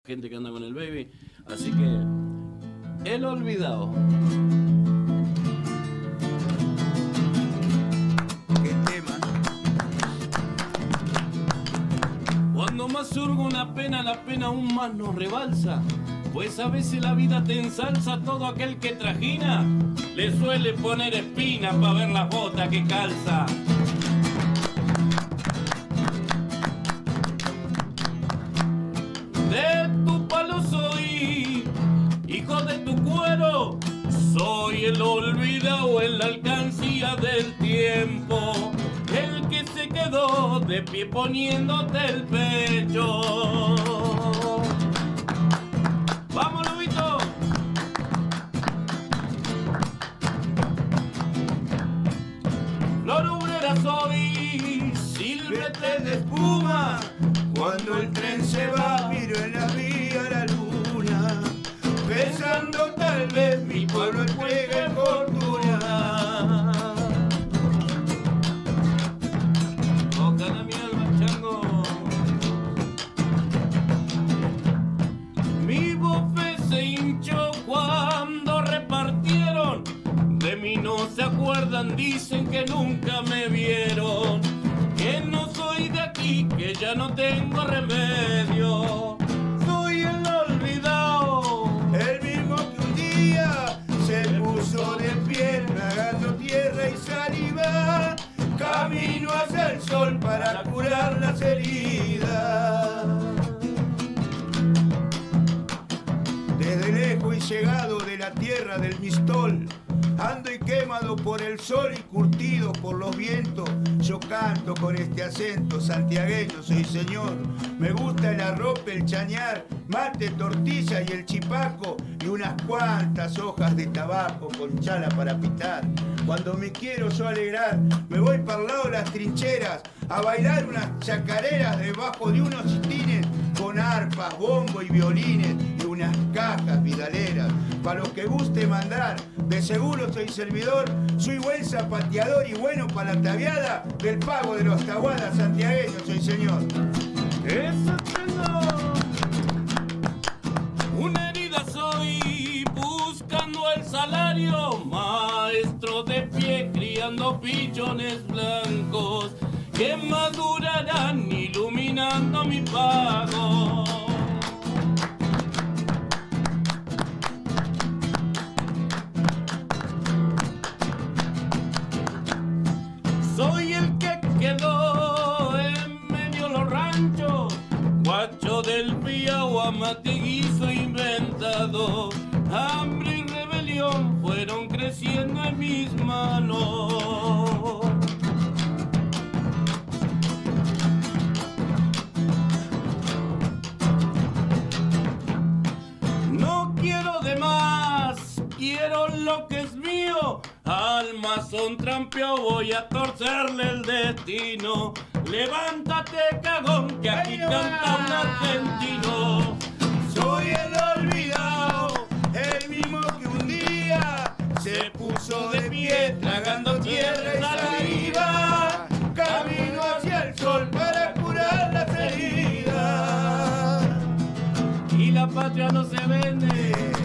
gente que anda con el baby. Así que, El Olvidado. ¿Qué tema? Cuando más surge una pena, la pena aún más nos rebalsa. Pues a veces la vida te ensalza, todo aquel que trajina le suele poner espina para ver las botas que calza. De tu palo soy, hijo de tu cuero, soy el olvidado en la alcancía del tiempo, el que se quedó de pie poniéndote el pecho. ¡Vamos, Lobito! Flor obrera soy, silvete de espuma. Cuando el tren se va, miro en la vía la luna, pensando tal vez mi pueblo entregue fortuna. Tocan a mi alma, chango. Mi bofe se hinchó cuando repartieron. De mí no se acuerdan, dicen que nunca me vieron. Que no soy de aquí, que ya no tengo remedio. Soy el olvidado, El mismo que un día se puso de pie, tragando tierra y saliva, camino hacia el sol para curar las heridas. Desde lejos y llegado de la tierra del Mistol, ando y quemado por el sol y curtido por los vientos, yo canto con este acento santiagueño, soy señor. Me gusta el arrope, el chañar, mate, tortilla y el chipaco, y unas cuantas hojas de tabaco con chala para pitar. Cuando me quiero yo alegrar, me voy para el lado de las trincheras a bailar unas chacareras debajo de unos chitines con arpas, bombo y violines y unas cajas vidaleras. Para los que guste mandar, de seguro soy servidor, soy buen zapateador y bueno para la tabiada del pago de los taguadas santiagueños, soy señor. eso tengo. Una herida soy, buscando el salario, maestro de pie, criando pichones blancos que madurarán iluminando mi pago. Soy el que quedó en medio de los ranchos, guacho del Piau, amateguizo inventado. Hambre y rebelión fueron creciendo en mis manos. No quiero de más, quiero lo que es mío. Al mazón trampeado voy a torcerle el destino. Levántate, cagón, que aquí canta un argentino. Soy el olvidado, el mismo que un día se puso de pie, tragando tierra y saliva, camino hacia el sol para curar las heridas. Y la patria no se vende.